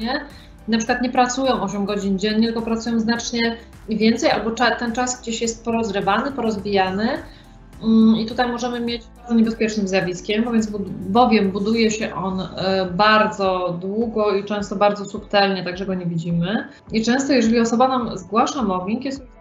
zdalnie, na przykład nie pracują 8 godzin dziennie, tylko pracują znacznie więcej, albo ten czas gdzieś jest porozrywany, porozbijany. I tutaj możemy mieć bardzo niebezpiecznym zjawiskiem, bowiem buduje się on bardzo długo i często bardzo subtelnie, tak że go nie widzimy. I często, jeżeli osoba nam zgłasza mobbing, jest